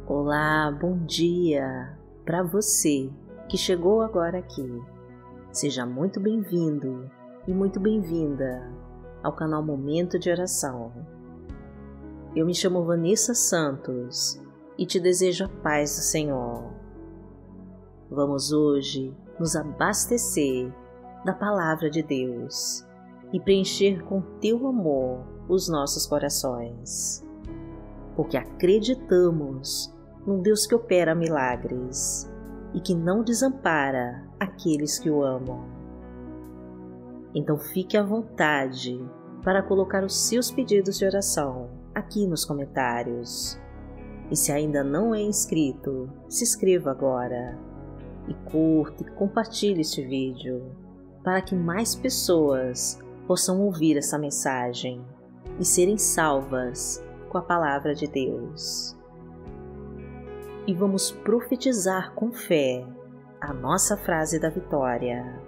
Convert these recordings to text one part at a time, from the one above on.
Olá, bom dia para você que chegou agora aqui. Seja muito bem-vindo e muito bem-vinda ao canal Momento de Oração. Eu me chamo Vanessa Santos e te desejo a paz do Senhor. Vamos hoje nos abastecer da Palavra de Deus e preencher com teu amor os nossos corações, porque acreditamos num Deus que opera milagres e que não desampara aqueles que o amam. Então fique à vontade para colocar os seus pedidos de oração aqui nos comentários. E se ainda não é inscrito, se inscreva agora e curta e compartilhe este vídeo para que mais pessoas possam ouvir essa mensagem e serem salvas com a Palavra de Deus. E vamos profetizar com fé a nossa frase da vitória.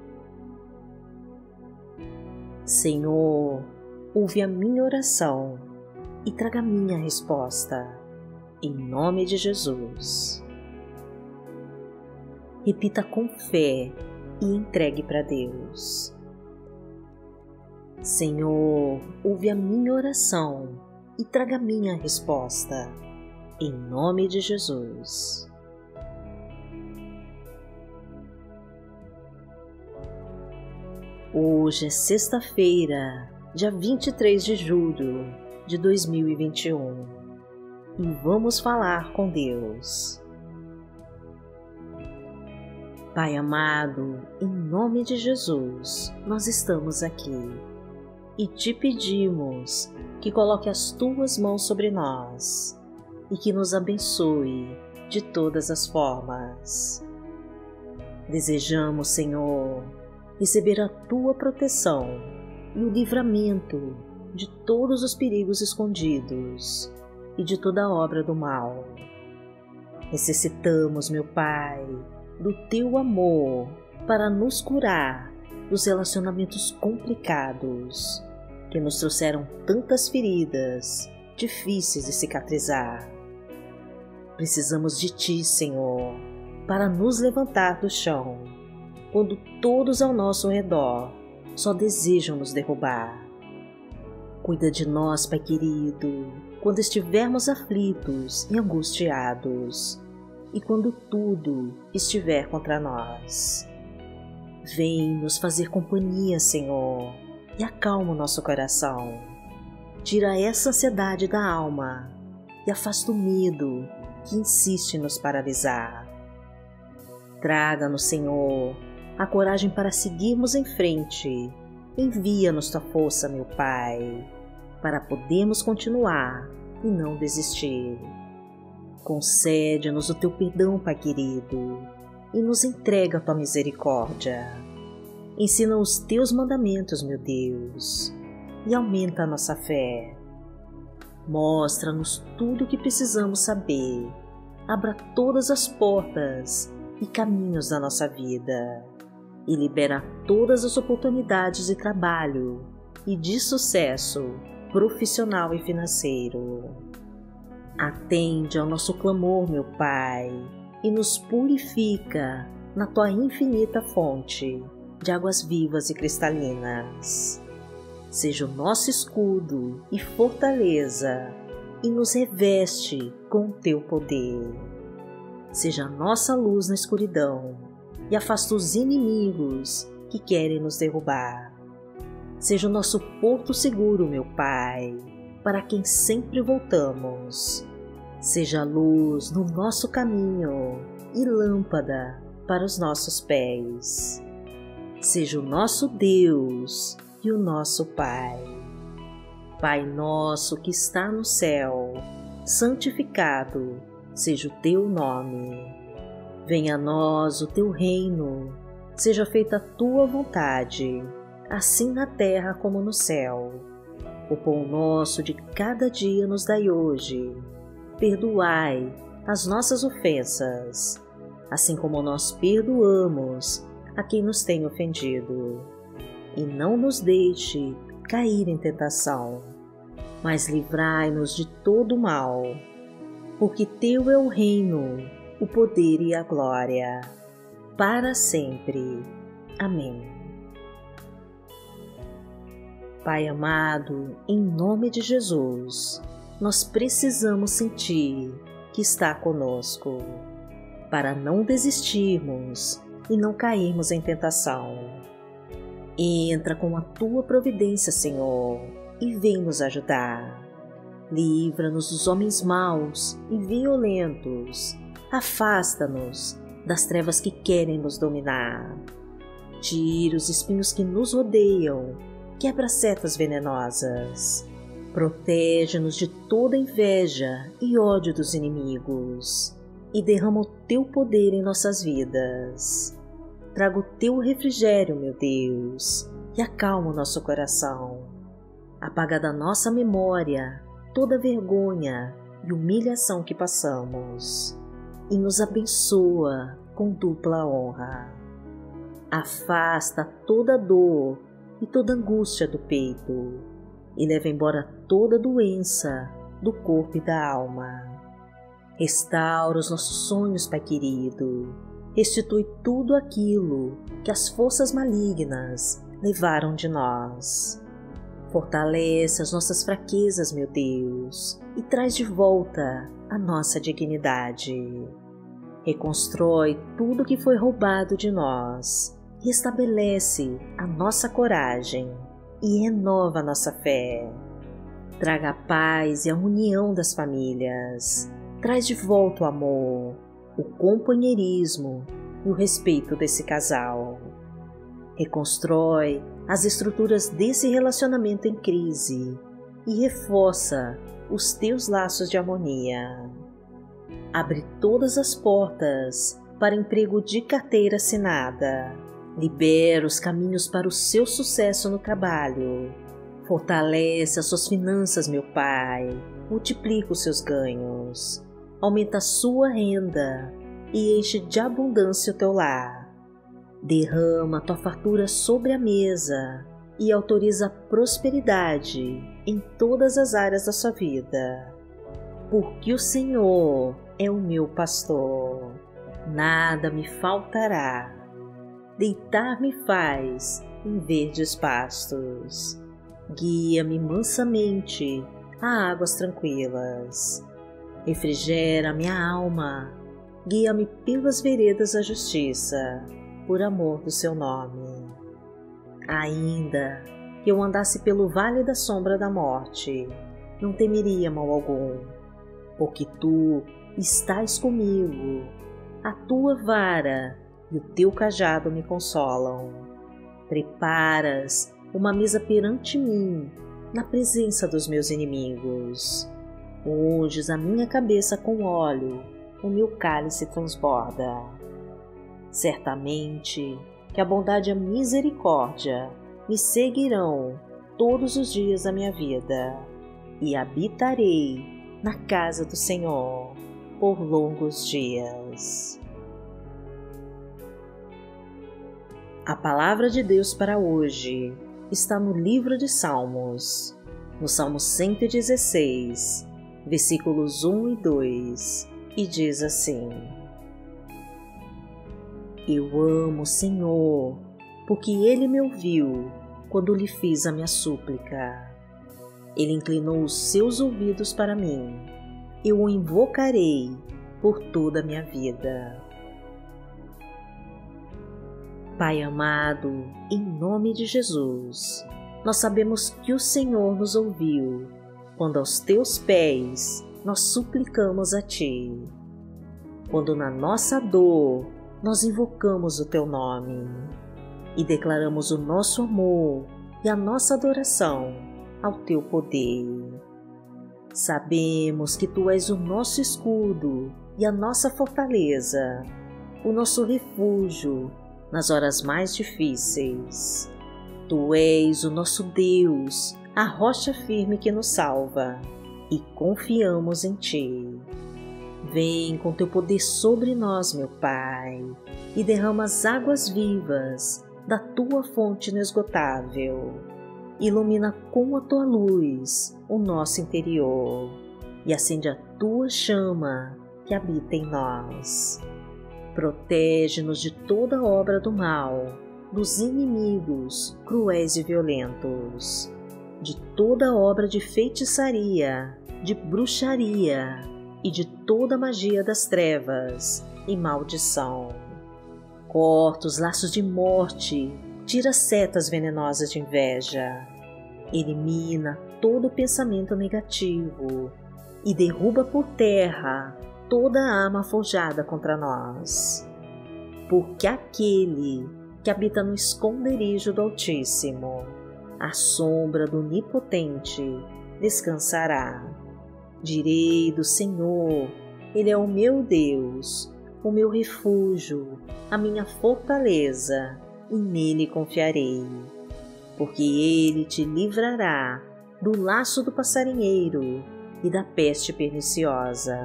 Senhor, ouve a minha oração e traga a minha resposta, em nome de Jesus. Repita com fé e entregue para Deus. Senhor, ouve a minha oração e traga a minha resposta, em nome de Jesus. Hoje é sexta-feira, dia 23 de julho de 2021 e vamos falar com Deus. Pai amado, em nome de Jesus, nós estamos aqui e te pedimos que coloque as tuas mãos sobre nós e que nos abençoe de todas as formas. Desejamos, Senhor, receber a tua proteção e o livramento de todos os perigos escondidos e de toda obra do mal. Necessitamos, meu Pai, do teu amor para nos curar dos relacionamentos complicados que nos trouxeram tantas feridas difíceis de cicatrizar. Precisamos de ti, Senhor, para nos levantar do chão, quando todos ao nosso redor só desejam nos derrubar. Cuida de nós, Pai querido, quando estivermos aflitos e angustiados, e quando tudo estiver contra nós. Vem nos fazer companhia, Senhor, e acalma o nosso coração. Tira essa ansiedade da alma e afasta o medo que insiste em nos paralisar. Traga-nos, Senhor, a coragem para seguirmos em frente. Envia-nos tua força, meu Pai, para podermos continuar e não desistir. Concede-nos o teu perdão, Pai querido, e nos entrega a tua misericórdia. Ensina os teus mandamentos, meu Deus, e aumenta a nossa fé. Mostra-nos tudo o que precisamos saber. Abra todas as portas e caminhos da nossa vida e libera todas as oportunidades de trabalho e de sucesso profissional e financeiro. Atende ao nosso clamor, meu Pai, e nos purifica na tua infinita fonte de águas vivas e cristalinas. Seja o nosso escudo e fortaleza e nos reveste com o teu poder. Seja a nossa luz na escuridão e afasta os inimigos que querem nos derrubar. Seja o nosso porto seguro, meu Pai, para quem sempre voltamos. Seja luz no nosso caminho e lâmpada para os nossos pés. Seja o nosso Deus e o nosso Pai. Pai nosso que está no céu, santificado seja o teu nome. Venha a nós o teu reino, seja feita a tua vontade, assim na terra como no céu. O pão nosso de cada dia nos dai hoje. Perdoai as nossas ofensas, assim como nós perdoamos a quem nos tem ofendido. E não nos deixe cair em tentação, mas livrai-nos de todo o mal, porque teu é o reino, o poder e a glória, para sempre. Amém. Pai amado, em nome de Jesus, nós precisamos sentir que está conosco, para não desistirmos e não cairmos em tentação. Entra com a tua providência, Senhor, e vem nos ajudar. Livra-nos dos homens maus e violentos. Afasta-nos das trevas que querem nos dominar. Tira os espinhos que nos rodeiam. Quebra setas venenosas. Protege-nos de toda inveja e ódio dos inimigos. E derrama o teu poder em nossas vidas. Traga o teu refrigério, meu Deus, e acalma o nosso coração. Apaga da nossa memória toda vergonha e humilhação que passamos, e nos abençoa com dupla honra. Afasta toda dor e toda angústia do peito, e leva embora toda doença do corpo e da alma. Restaura os nossos sonhos, Pai querido. Restitui tudo aquilo que as forças malignas levaram de nós. Fortalece as nossas fraquezas, meu Deus, e traz de volta a nossa dignidade. Reconstrói tudo que foi roubado de nós, restabelece a nossa coragem e renova a nossa fé. Traga a paz e a união das famílias. Traz de volta o amor, o companheirismo e o respeito desse casal. Reconstrói as estruturas desse relacionamento em crise e reforça os teus laços de harmonia. Abre todas as portas para emprego de carteira assinada. Libera os caminhos para o seu sucesso no trabalho. Fortalece as suas finanças, meu Pai. Multiplica os seus ganhos. Aumenta a sua renda e enche de abundância o teu lar. Derrama a tua fartura sobre a mesa e autoriza a prosperidade em todas as áreas da sua vida. Porque o Senhor é o meu pastor, nada me faltará. Deitar-me faz em verdes pastos. Guia-me mansamente a águas tranquilas. Refrigera minha alma, guia-me pelas veredas da justiça, por amor do seu nome. Ainda que eu andasse pelo vale da sombra da morte, não temeria mal algum, porque tu estás comigo, a tua vara e o teu cajado me consolam. Preparas uma mesa perante mim, na presença dos meus inimigos. Unges a minha cabeça com óleo, o meu cálice transborda. Certamente que a bondade e a misericórdia me seguirão todos os dias da minha vida, e habitarei na casa do Senhor por longos dias. A palavra de Deus para hoje está no livro de Salmos, no Salmo 116, versículos 1 e 2, e diz assim: Eu amo o Senhor, porque Ele me ouviu quando lhe fiz a minha súplica. Ele inclinou os seus ouvidos para mim. Eu o invocarei por toda a minha vida. Pai amado, em nome de Jesus, nós sabemos que o Senhor nos ouviu quando aos teus pés nós suplicamos a Ti. Quando na nossa dor nós invocamos o Teu nome e declaramos o nosso amor e a nossa adoração ao Teu poder. Sabemos que Tu és o nosso escudo e a nossa fortaleza, o nosso refúgio nas horas mais difíceis. Tu és o nosso Deus, a rocha firme que nos salva, e confiamos em Ti. Vem com Teu poder sobre nós, meu Pai, e derrama as águas vivas da Tua fonte inesgotável. Ilumina com a Tua luz o nosso interior e acende a tua chama que habita em nós. Protege-nos de toda obra do mal, dos inimigos cruéis e violentos, de toda obra de feitiçaria, de bruxaria e de toda magia das trevas e maldição. Corta os laços de morte, tira as setas venenosas de inveja, elimina todo pensamento negativo e derruba por terra toda a arma forjada contra nós. Porque aquele que habita no esconderijo do Altíssimo, à sombra do Onipotente, descansará. Direi do Senhor, Ele é o meu Deus, o meu refúgio, a minha fortaleza, e nele confiarei. Porque Ele te livrará do laço do passarinheiro e da peste perniciosa.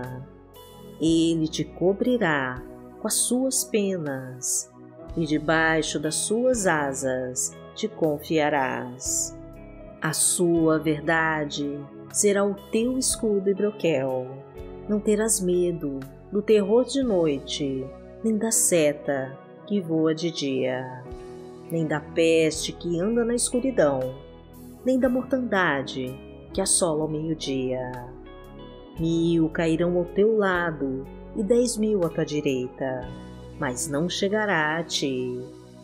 Ele te cobrirá com as suas penas, e debaixo das suas asas te confiarás. A sua verdade será o teu escudo e broquel. Não terás medo do terror de noite, nem da seta que voa de dia, nem da peste que anda na escuridão, nem da mortandade que assola ao meio-dia. 1000 cairão ao teu lado e 10.000 à tua direita, mas não chegará a ti.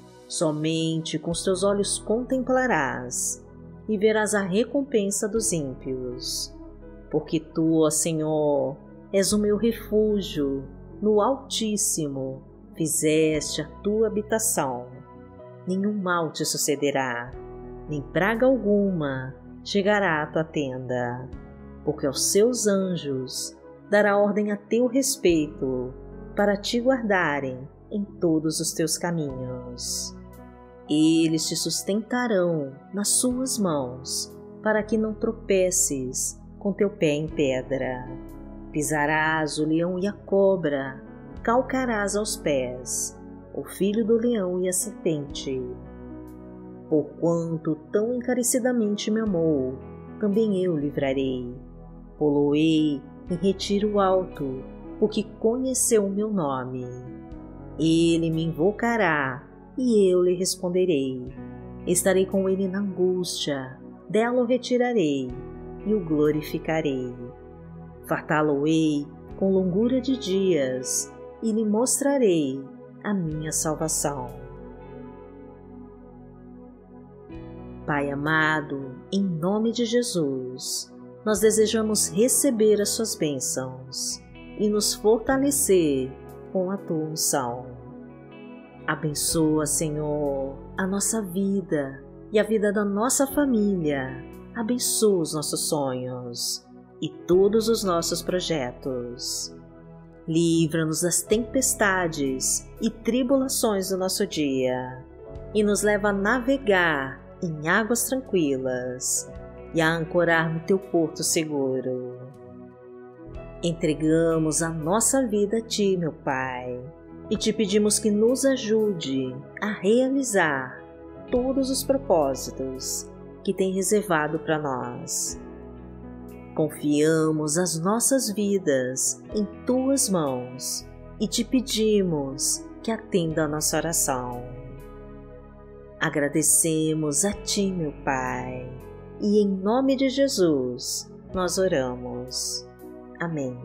Somente com os teus olhos contemplarás e verás a recompensa dos ímpios. Porque tu, ó Senhor, és o meu refúgio, no Altíssimo fizeste a tua habitação. Nenhum mal te sucederá, nem praga alguma chegará à tua tenda, porque aos seus anjos dará ordem a teu respeito, para te guardarem em todos os teus caminhos. Eles te sustentarão nas suas mãos, para que não tropeces com teu pé em pedra. Pisarás o leão e a cobra, calcarás aos pés o filho do leão e a serpente. Porquanto tão encarecidamente me amou, também eu livrarei. Poloei em retiro alto, porque conheceu o meu nome. Ele me invocará, e eu lhe responderei. Estarei com ele na angústia, dela o retirarei, e o glorificarei. Fartá-lo-ei com longura de dias, e lhe mostrarei a minha salvação. Pai amado, em nome de Jesus, nós desejamos receber as suas bênçãos e nos fortalecer com a tua unção. Abençoa, Senhor, a nossa vida e a vida da nossa família. Abençoa os nossos sonhos e todos os nossos projetos. Livra-nos das tempestades e tribulações do nosso dia e nos leva a navegar em águas tranquilas e a ancorar no teu porto seguro. Entregamos a nossa vida a ti, meu Pai, e te pedimos que nos ajude a realizar todos os propósitos que tem reservado para nós. Confiamos as nossas vidas em tuas mãos e te pedimos que atenda a nossa oração. Agradecemos a ti, meu Pai, e em nome de Jesus nós oramos. Amém.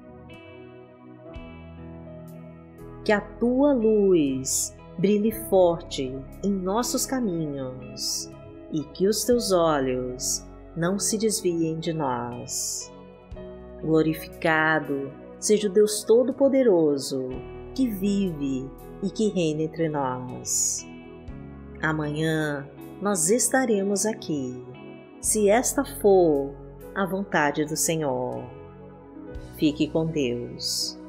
Que a tua luz brilhe forte em nossos caminhos e que os teus olhos não se desviem de nós. Glorificado seja o Deus Todo-Poderoso, que vive e que reina entre nós. Amanhã nós estaremos aqui, se esta for a vontade do Senhor. Fique com Deus.